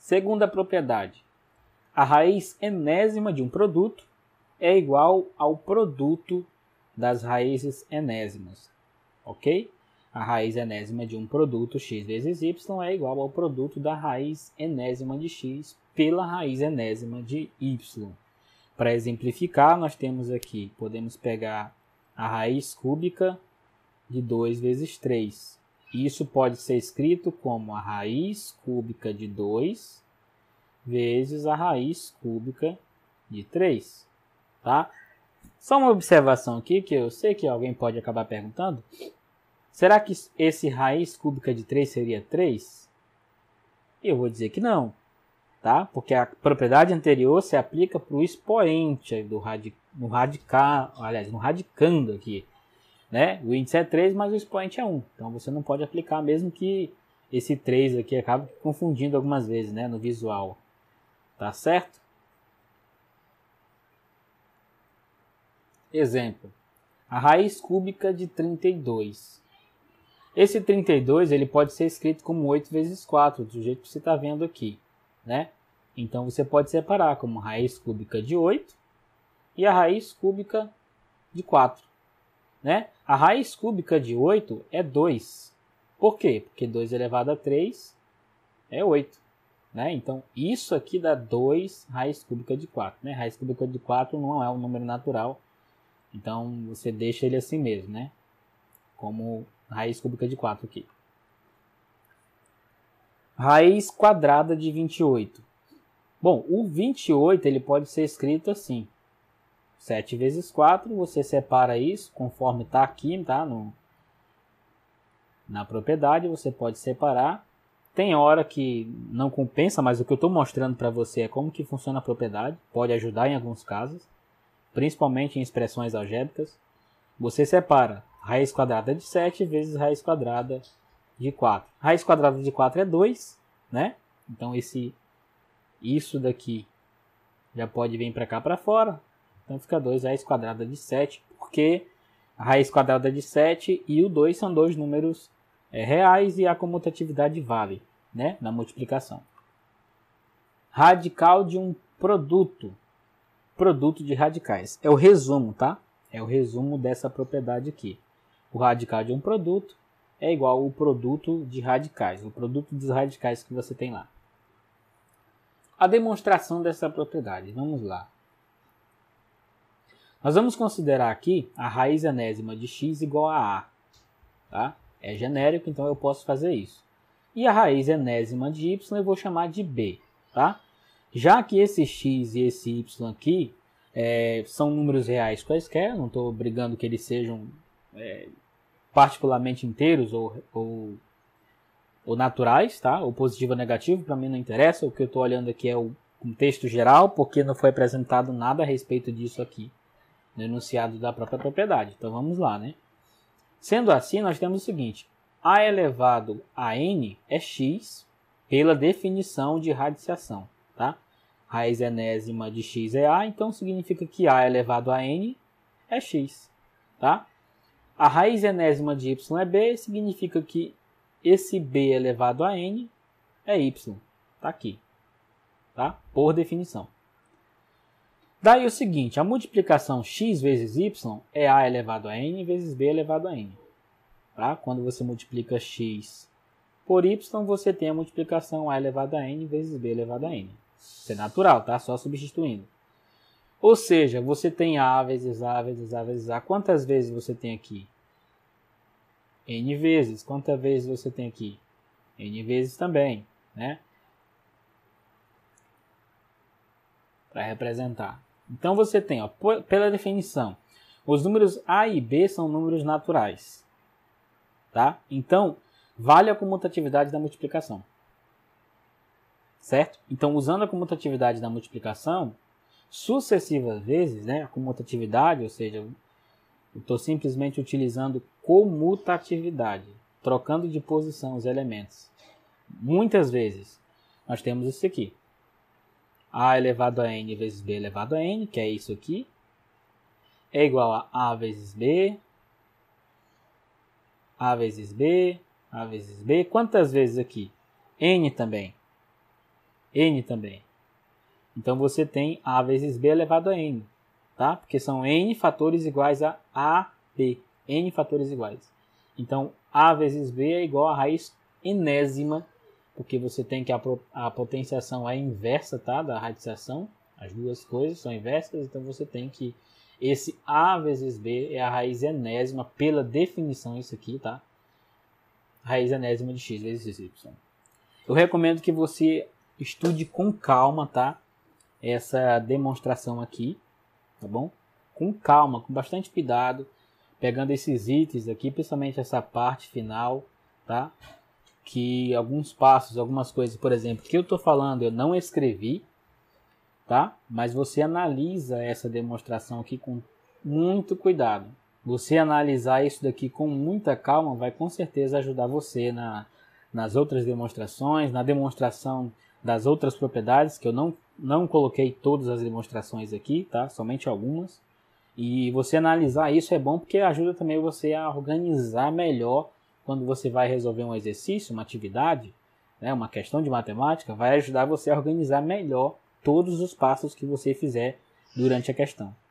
Segunda propriedade. A raiz enésima de um produto é igual ao produto das raízes enésimas. Ok? A raiz enésima de um produto x vezes y é igual ao produto da raiz enésima de x pela raiz enésima de y. Para exemplificar, nós temos aqui, podemos pegar a raiz cúbica de 2 vezes 3. Isso pode ser escrito como a raiz cúbica de 2 vezes a raiz cúbica de 3. Tá? Só uma observação aqui, que eu sei que alguém pode acabar perguntando. Será que esse raiz cúbica de 3 seria 3? Eu vou dizer que não. Tá? Porque a propriedade anterior se aplica para o expoente no radicando aqui. Né? O índice é 3, mas o expoente é 1. Então você não pode aplicar, mesmo que esse 3 aqui acabe confundindo algumas vezes, né, no visual. Tá certo? Exemplo. A raiz cúbica de 32. Esse 32 ele pode ser escrito como 8 vezes 4, do jeito que você está vendo aqui. Né? Então você pode separar como raiz cúbica de 8 e a raiz cúbica de 4. Né? A raiz cúbica de 8 é 2. Por quê? Porque 2 elevado a 3 é 8. Né? Então, isso aqui dá 2 raiz cúbica de 4. Né? Raiz cúbica de 4 não é um número natural. Então, você deixa ele assim mesmo. Né? Como raiz cúbica de 4 aqui. Raiz quadrada de 28. Bom, o 28 ele pode ser escrito assim. 7 vezes 4, você separa isso, conforme está aqui, tá? Na propriedade, você pode separar. Tem hora que não compensa, mas o que eu estou mostrando para você é como que funciona a propriedade. Pode ajudar em alguns casos, principalmente em expressões algébricas. Você separa raiz quadrada de 7 vezes raiz quadrada de 4. Raiz quadrada de 4 é 2, né? Então, isso daqui já pode vir para cá para fora. Então fica 2 raiz quadrada de 7, porque a raiz quadrada de 7 e o 2 são dois números reais e a comutatividade vale, né, na multiplicação. Radical de um produto. Produto de radicais. É o resumo, tá? É o resumo dessa propriedade aqui. O radical de um produto é igual ao produto de radicais. O produto dos radicais que você tem lá. A demonstração dessa propriedade. Vamos lá. Nós vamos considerar aqui a raiz enésima de x igual a A. Tá? É genérico, então eu posso fazer isso. E a raiz enésima de y eu vou chamar de B. Tá? Já que esse x e esse y aqui são números reais quaisquer, não estou brigando que eles sejam particularmente inteiros ou naturais, tá? Ou positivo ou negativo, para mim não interessa. O que eu estou olhando aqui é o contexto geral, porque não foi apresentado nada a respeito disso aqui no enunciado da própria propriedade. Então vamos lá, né? Sendo assim, nós temos o seguinte: a elevado a n é x pela definição de radiciação, tá? Raiz enésima de x é a, então significa que a elevado a n é x, tá? A raiz enésima de y é b, significa que esse b elevado a n é y, tá aqui, tá? Por definição. Daí o seguinte, a multiplicação x vezes y é a elevado a n vezes b elevado a n. Tá? Quando você multiplica x por y, você tem a multiplicação a elevado a n vezes b elevado a n. Isso é natural, tá? Só substituindo. Ou seja, você tem a vezes a vezes a vezes a. Quantas vezes você tem aqui? N vezes. Quantas vezes você tem aqui? N vezes também, né? Para representar. Então você tem, ó, pela definição, os números A e B são números naturais. Tá? Então, vale a comutatividade da multiplicação. Certo? Então, usando a comutatividade da multiplicação, sucessivas vezes, né, a comutatividade, ou seja, eu estou simplesmente utilizando comutatividade, trocando de posição os elementos. Muitas vezes, nós temos isso aqui. A elevado a n vezes b elevado a n, que é isso aqui, é igual a vezes b, a vezes b, a vezes b. Quantas vezes aqui? N também. n também. Então você tem a vezes b elevado a n, tá? Porque são n fatores iguais a ab, n fatores iguais. Então a vezes b é igual a raiz enésima, porque você tem que a potenciação é inversa, tá? Da radização, as duas coisas são inversas, então você tem que esse a vezes b é a raiz enésima, pela definição isso aqui, tá? Raiz enésima de x vezes y. Eu recomendo que você estude com calma, tá? Essa demonstração aqui, tá bom? Com calma, com bastante cuidado, pegando esses itens aqui, principalmente essa parte final, tá? Que alguns passos, algumas coisas, por exemplo, que eu estou falando eu não escrevi, tá? Mas você analisa essa demonstração aqui com muito cuidado. Você analisar isso daqui com muita calma vai com certeza ajudar você nas outras demonstrações, na demonstração das outras propriedades, que eu não coloquei todas as demonstrações aqui, tá? Somente algumas. E você analisar isso é bom porque ajuda também você a organizar melhor quando você vai resolver um exercício, uma atividade, né? Uma questão de matemática, vai ajudar você a organizar melhor todos os passos que você fizer durante a questão.